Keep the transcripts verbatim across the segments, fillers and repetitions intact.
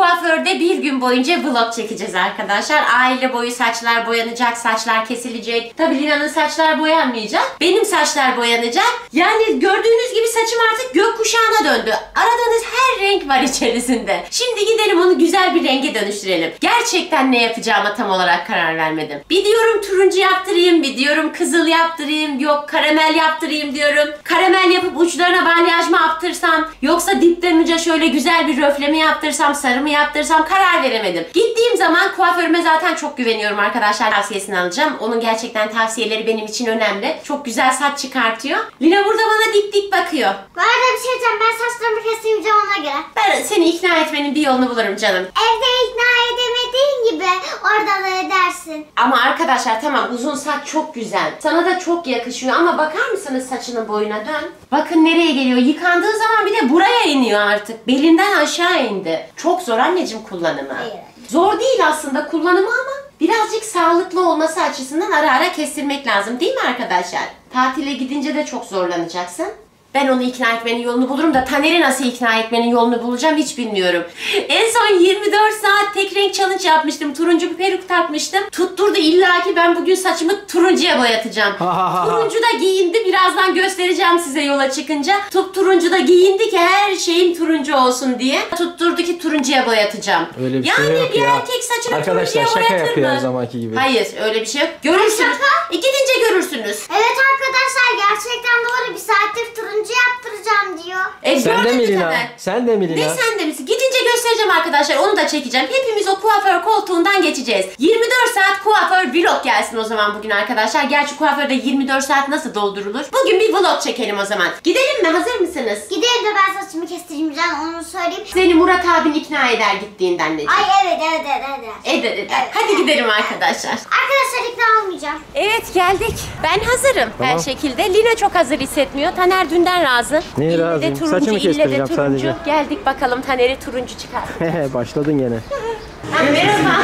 kuaförde bir gün boyunca vlog çekeceğiz arkadaşlar. Aile boyu saçlar boyanacak, saçlar kesilecek. Tabii Lina'nın saçlar boyanmayacak. Benim saçlar boyanacak. Yani gördüğünüz gibi saçım artık gökkuşağına döndü. Aradığınız her renk var içerisinde. Şimdi gidelim onu güzel bir renge dönüştürelim. Gerçekten ne yapacağıma tam olarak karar vermedim. Bir diyorum turuncu yaptırayım, bir diyorum kızıl yaptırayım, yok karamel yaptırayım diyorum. Karamel yapıp uçlarına balyaj mı yaptırsam, yoksa dipten uca şöyle güzel bir röfleme yaptırsam, sarı mı yaptırsam karar veremedim. Gittiğim zaman kuaförüme zaten çok güveniyorum arkadaşlar. Tavsiyesini alacağım. Onun gerçekten tavsiyeleri benim için önemli. Çok güzel saç çıkartıyor. Lina burada bana dik dik bakıyor. Bu arada bir şey diyeceğim. Ben saçlarımı kestirmeyeceğim ona göre. Ben seni ikna etmenin bir yolunu bulurum canım. Evde ikna edemediğin gibi orada da edersin. Ama arkadaşlar tamam, uzun saç çok güzel. Sana da çok yakışıyor ama bakar mısınız saçının boyuna dön. Bakın nereye geliyor. Yıkandığı zaman bir de buraya iniyor artık. Belinden aşağı indi. Çok zor anneciğim kullanımı. Hayır. Zor değil aslında kullanımı ama birazcık sağlıklı olması açısından ara ara kestirmek lazım değil mi arkadaşlar? Tatile gidince de çok zorlanacaksın. Ben onu ikna etmenin yolunu bulurum da Taner'i nasıl ikna etmenin yolunu bulacağım hiç bilmiyorum. En son yirmi dört saat tek renk challenge yapmıştım. Turuncu bir peruk takmıştım. Tutturdu illaki ben bugün saçımı turuncuya boyatacağım. Turuncu da giyindi. Birazdan göstereceğim size yola çıkınca. Tup turuncu da giyindi ki her şeyim turuncu olsun diye. Tutturdu ki turuncuya boyatacağım. Öyle bir yani şey yok bir ya. erkek saçını Arkadaşlar turuncuya şaka boyatır yapıyor mı? her zamanki gibi. Hayır öyle bir şey yok. Görürsünüz. Gidince görürsünüz. Evet arkadaşlar gerçekten doğru. Bir saattir turuncu yaptıracağım diyor. E, Sen de mi Lina? Taner. Sen de mi Lina? Ne sen de misin? Gidince göstereceğim arkadaşlar. Onu da çekeceğim. Hepimiz o kuaför koltuğundan geçeceğiz. yirmi dört saat kuaför vlog gelsin o zaman bugün arkadaşlar. Gerçi kuaförde yirmi dört saat nasıl doldurulur? Bugün bir vlog çekelim o zaman. Gidelim mi? Hazır mısınız? Gidelim de ben saçımı kestirmeyeceğim onu söyleyeyim. Seni Murat abin ikna eder gittiğinde anneciğim. Ay evet evet evet evet. Eder eder. Evet, Hadi evet. gidelim arkadaşlar. Arkadaşlar ikna olmayacağım. Evet geldik. Ben hazırım Tamam. her şekilde. Lina çok hazır hissetmiyor. Taner dünden razı. Neye İlle de razıyım? turuncu, Saçımı ille de kestireceğim turuncu. sadece. Geldik bakalım Taner'i turuncu çıkar. Başladın gene. Ha, merhaba.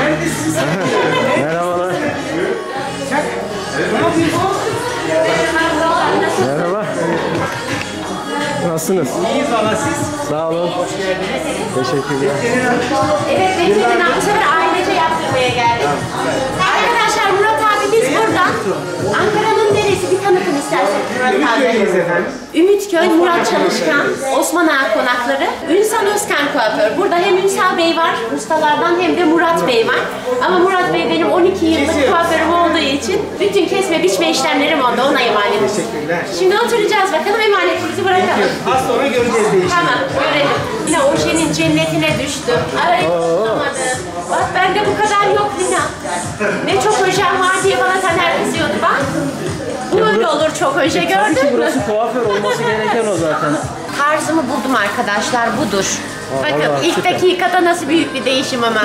Merhabalar. Merhaba. Nasılsınız? İyiyiz valla siz. Sağ olun. Hoş geldiniz. Teşekkürler. Evet, beklediğin bu sefer ailece yaptırmaya geldik. Arkadaşlar Murat abi biz buradan Ankara'nın neresi bir tanıtın isterseniz Murat abi. Ümitköy efendim. Ümitköy, Murat Çalışkan, Osman Ağa konakları, Ünsal Özkan kuaför. Burada hem Ünsal Bey var, ustalardan hem de Murat Bey var. Ama Murat Bey benim on iki yıllık kuaförüm olduğu için bütün kesme biçme işlemlerim oldu, ona emanet. Teşekkürler. Şimdi oturacağız bakalım, emanetimizi bırakalım. Az sonra göreceğiz değişimi. Tamam, görelim. Yine ojenin cennetine düştü. Arayıp bulamadı. Bak bende bu kadar yok Lina. Ne çok ojen var diye bana Taner kızıyordu bak. Böyle olur çok oje, Tabii ki gördün mü? burası kuaför olması gereken o zaten. Tarzımı buldum arkadaşlar, budur. Aa, Bakın Allah, ilk süper. dakikada nasıl büyük bir değişim ama.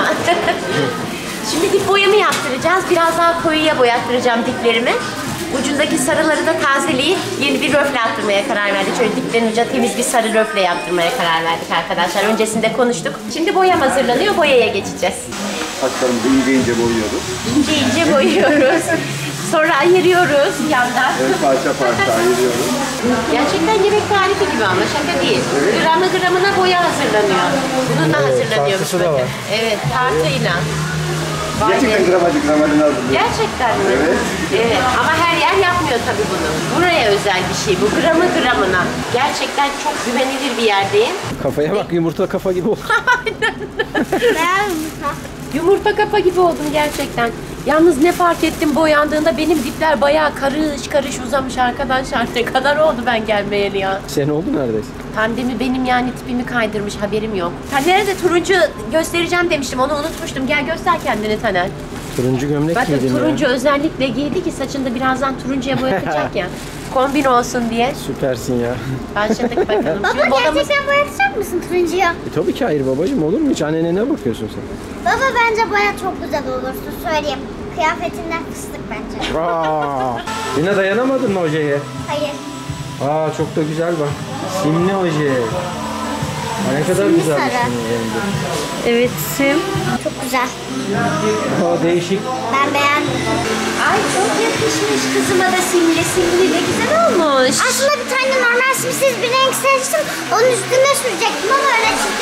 Şimdi dip boyamı yaptıracağız. Biraz daha koyuya boyattıracağım diplerimi. Ucundaki sarıları da tazeleyip yeni bir röfle yaptırmaya karar verdik. Şöyle dipten uca temiz bir sarı röfle yaptırmaya karar verdik arkadaşlar. Öncesinde konuştuk. Şimdi boyam hazırlanıyor. Boyaya geçeceğiz. Saçlarımızı ince ince boyuyoruz. İnce ince boyuyoruz. Sonra ayırıyoruz yandan. Evet, parça parça ayırıyoruz. Gerçekten yemek tarifi gibi ama şaka değil. Gramı gramına boya hazırlanıyor. Bununla hazırlanıyormuş. tartısı da bakın. var. Evet, tartıyla. Vay be. Gerçekten gramajı gramadını hazırlıyoruz. Gerçekten mi? Evet. Evet ama her yer yapmıyor tabii bunu. Buraya özel bir şey bu. Gramı gramına. Gerçekten çok güvenilir bir yerdeyim. Kafaya bak, yumurta kafa gibi oldu. Beyaz mı? Yumurta kafa gibi oldum gerçekten. Yalnız ne fark ettim boyandığında benim dipler bayağı karış karış uzamış arkadaşlar. Ne kadar oldu ben gelmeyeli ya. Sen oldu neredeyse. Pandemi benim yani tipimi kaydırmış, haberim yok. Taner'e de turuncu göstereceğim demiştim, onu unutmuştum. Gel göster kendini Taner. Turuncu gömlek Bakın giydim turuncu ya. özellikle giydi ki saçında birazdan turuncuya boyatacak ya. Kombin olsun diye. Süpersin ya. Başladık bakalım. Baba Şimdi modamız... gerçekten boyatacak mısın turuncuya? E tabii ki hayır babacığım, olur mu hiç? Annene ne bakıyorsun sen? Baba bence boya çok güzel olursa söyleyeyim. Kıyafetinden fıstık bence. Aa, yine dayanamadın mı ojeye? Hayır. Aa çok da güzel bak. Simli oje. Aa, ne kadar Simli güzel bir sarı. simli rengi. Evet sim. Çok güzel. Aa değişik. Ben beğendim. Ay çok yakışmış kızıma da simli simli, ne güzel olmuş. Aslında bir tane normal simsiz bir renk seçtim. Onun üstüne sürecektim ama öyle çirkin olur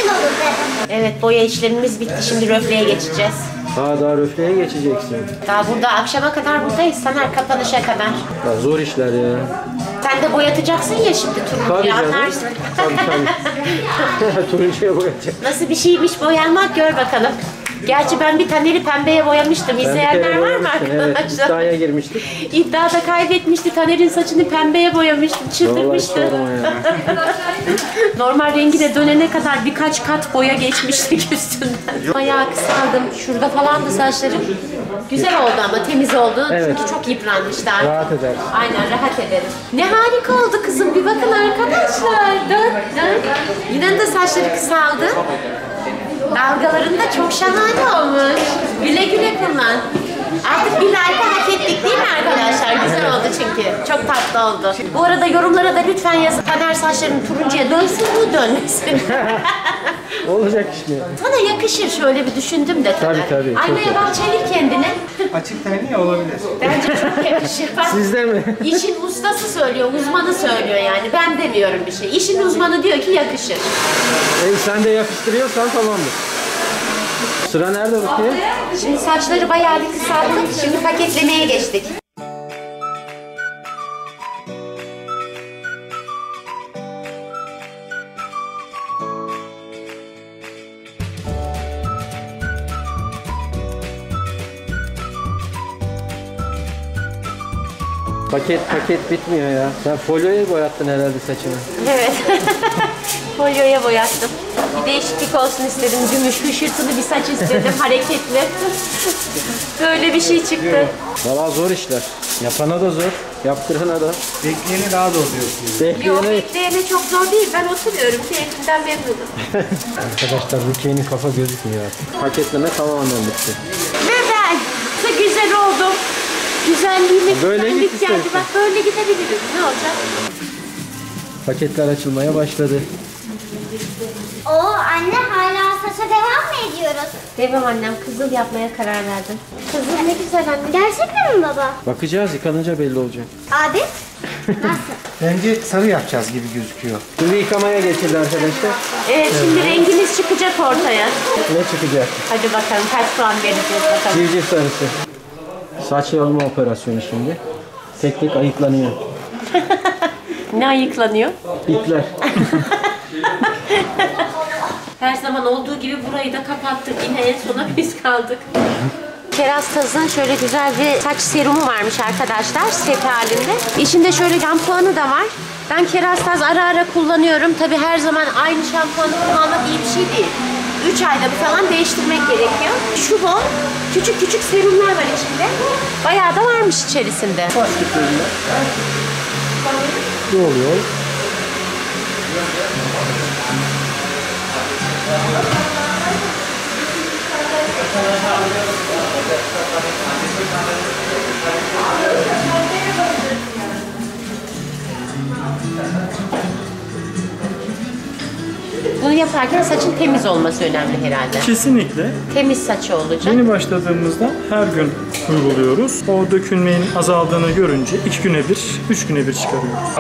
Evet, boya işlemimiz bitti. Şimdi röfleye geçeceğiz. Ha, daha röfleye geçeceksin. Daha burada akşama kadar buradayız. Taner, kapanışa kadar. Ya zor işler ya. Sen de boyatacaksın ya şimdi Tabii turuncuyu, canım. anlarsın. Tabii tabii. Turuncuya boyayacak. Nasıl bir şeymiş boyanmak, gör bakalım. Gerçi ben bir Taner'i pembeye boyamıştım. Ben bir İzleyenler kere var mı boyamıştım, evet, arkadaşlar? iddiaya girmiştik. İddiada kaybetmişti. Taner'in saçını pembeye boyamıştım. Çıldırmıştı. Vallahi sorma ya. Normal rengine dönene kadar birkaç kat boya geçmiştik üstünden. Bayağı kısaldım. Şurada falandı saçlarım. Güzel oldu ama temiz oldu. Evet. Çünkü çok yıpranmıştı artık. Rahat edersin. Aynen, rahat ederim. Ne harika oldu kızım. Bir bakın arkadaşlar. Dön, dön. Yine de saçları kısaldı. Dalgalarında çok şahane olmuş. Güle güle kullan. Artık bir like hak ettik değil mi arkadaşlar? Güzel oldu çünkü. Çok tatlı oldu. Bu arada yorumlara da lütfen yazın. Taner saçlarının turuncuya dönsün mü dönmesin? Olacak iş mi? Sana yakışır, şöyle bir düşündüm de Taner. Tabii, tabii, çok Aynaya bak, çevir kendini. Açık tenli olabilir. Bence çok yakışır. Bak, Sizde mi? İşin ustası söylüyor, uzmanı söylüyor yani. Ben demiyorum bir şey. İşin uzmanı diyor ki yakışır. E, sen de yakıştırıyorsan tamamdır. Sıra nerede Rukiye? Şimdi saçları bayağı bir kısalttık. Şimdi paketlemeye geçtik. Paket paket bitmiyor ya. Sen folyoya boyattın herhalde saçını. Evet. Folyoya boyattım. Bir değişiklik olsun istedim. Gümüş, hışırtılı bir saç istedim. Hareketli. Böyle bir şey çıktı. Valla zor işler. Yapana da zor, yaptırana da. Bekleyeni daha zor diyorsunuz. Yok, Bekleyene... bekleyene çok zor değil. Ben oturuyorum. Keyfimden memnunum. Arkadaşlar Rukiye'nin kafa gözükmüyor artık. Paketleme tamamen bitti. Ve ben de güzel oldum. Güzelliğime Böyle güzellik git geldi. istersen. Bak böyle gidebiliriz. Ne olacak? Paketler açılmaya başladı. Oo anne, hala saça devam mı ediyoruz? Devam annem. Kızıl yapmaya karar verdim. Kızıl ne güzel anne. Gerçekten mi baba? Bakacağız, yıkanınca belli olacak. Abi nasıl? Bence sarı yapacağız gibi gözüküyor. Şimdi yıkamaya geçildi arkadaşlar. Evet, şimdi rengimiz çıkacak ortaya. Ne çıkacak? Hadi bakalım kaç puan vereceğiz bakalım. Civciv sarısı. Saç yolma operasyonu şimdi. Tek tek ayıklanıyor. Ne ayıklanıyor? İpler. Her zaman olduğu gibi burayı da kapattık. Yine en sona biz kaldık. Kerastaz'ın şöyle güzel bir saç serumu varmış arkadaşlar, set halinde. İçinde şöyle şampuanı da var. Ben Kerastaz ara ara kullanıyorum. Tabi her zaman aynı şampuanı kullanmak iyi bir şey değil. üç ayda bir falan değiştirmek gerekiyor. Şu bol küçük küçük serumlar var içinde. Bayağı da varmış içerisinde. Saç diplerinde. Ne oluyor? Bunu yaparken saçın temiz olması önemli herhalde. Kesinlikle. Temiz saçı olacak. Yeni başladığımızda her gün uyguluyoruz. O dökülmenin azaldığını görünce iki güne bir, üç güne bir çıkarıyoruz.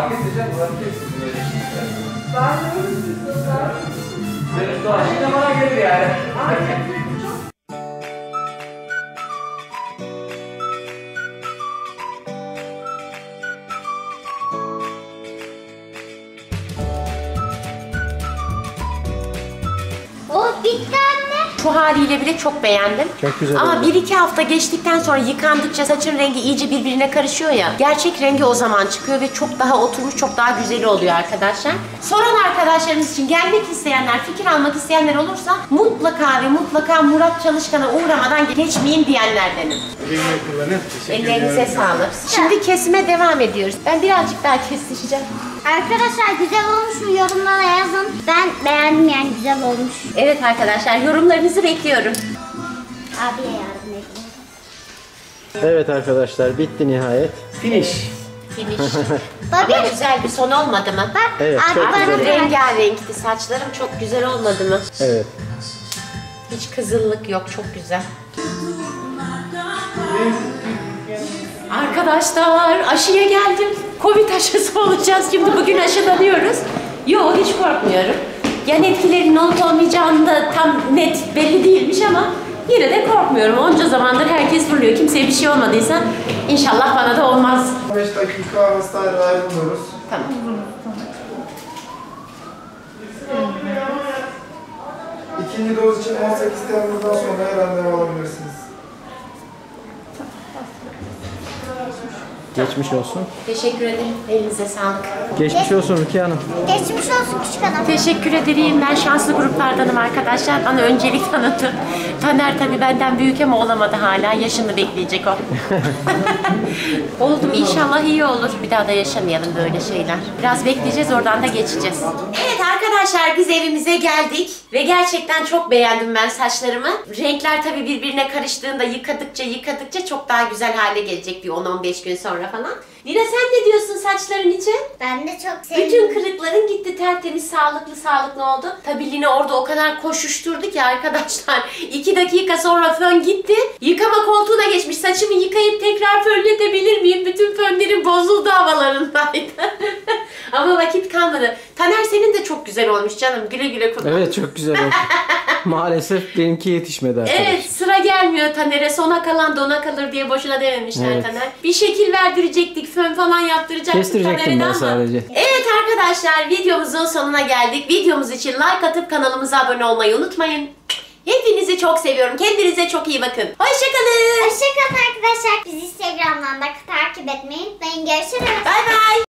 O bitti anne. Şu haliyle bile çok beğendim. Çok güzel Ama oldu. bir iki hafta geçtikten sonra yıkandıkça saçın rengi iyice birbirine karışıyor ya. Gerçek rengi o zaman çıkıyor ve çok daha oturmuş, çok daha güzel oluyor arkadaşlar. Soran arkadaşlarımız için, gelmek isteyenler, fikir almak isteyenler olursa mutlaka ve mutlaka Murat Çalışkan'a uğramadan geçmeyin diyenlerdenim. Eline kullanın. Teşekkür Ellerinize ediyorum. sağlık. Şimdi kesime devam ediyoruz. Ben birazcık daha kestireceğim. Arkadaşlar güzel olmuş mu, yorumlara yazın. Ben beğendim yani, güzel olmuş. Evet arkadaşlar, yorumlarınızı bekliyorum. Abiye yardım edin. Evet arkadaşlar, bitti nihayet. Finish. Finish. Babi, Ama güzel bir son olmadı mı? bak Evet, çok abi bana güzel. bırak. Rengarenkti saçlarım, çok güzel olmadı mı? Evet. Hiç kızıllık yok, çok güzel. Arkadaşlar, aşıya geldim. Covid aşısı olacağız şimdi, bugün aşılanıyoruz. Yok, hiç korkmuyorum. yan etkilerinin olup olmayacağını da tam net belli değilmiş ama yine de korkmuyorum. Onca zamandır herkes fırlıyor. Kimseye bir şey olmadıysa inşallah bana da olmaz. beş dakika hastaneden ayrılıyoruz. Tamam. İkinci doz için on sekiz Temmuz'dan sonra randevu alabilirsiniz. Geçmiş olsun. Teşekkür ederim. Elinize sağlık. Geçmiş olsun Rukiye Hanım. Geçmiş olsun küçük hanım. Teşekkür ederim. Ben şanslı gruplardanım arkadaşlar. Bana öncelik tanıdı. Taner tabii benden büyük ama olamadı hala. Yaşını bekleyecek o. Oldum inşallah iyi olur. Bir daha da yaşamayalım böyle şeyler. Biraz bekleyeceğiz oradan da geçeceğiz. Evet arkadaşlar biz evimize geldik. Ve gerçekten çok beğendim ben saçlarımı. Renkler tabii birbirine karıştığında yıkadıkça yıkadıkça çok daha güzel hale gelecek bir on on beş gün sonra falan. Lina sen ne diyorsun saçların için? Ben de çok Bütün sevdim. kırıkların gitti, tertemiz, sağlıklı sağlıklı oldu. Tabii Lina orada o kadar koşuşturdu ki arkadaşlar. iki dakika sonra fön gitti. Yıkama koltuğuna geçmiş. Saçımı yıkayıp tekrar fönletebilir miyim? Bütün fönlerim bozuldu havalarındaydı. Ama vakit kalmadı. Taner senin de çok güzel olmuş canım. Güle güle kullan. Evet çok güzel oldu. Maalesef benimki yetişmedi arkadaşlar. Evet sıra gelmiyor Taner'e. Sona kalan dona kalır diye boşuna dememişler Evet. Taner. Bir şekil verdirecektik. Fön falan yaptıracaktık Kestirecektim Taner'e ben ama. sadece. Evet arkadaşlar videomuzun sonuna geldik. Videomuz için like atıp kanalımıza abone olmayı unutmayın. Hepinizi çok seviyorum. Kendinize çok iyi bakın. Hoşçakalın. Hoşçakalın arkadaşlar. Bizi Instagram'dan da takip etmeyi unutmayın. Görüşürüz. Bay bay.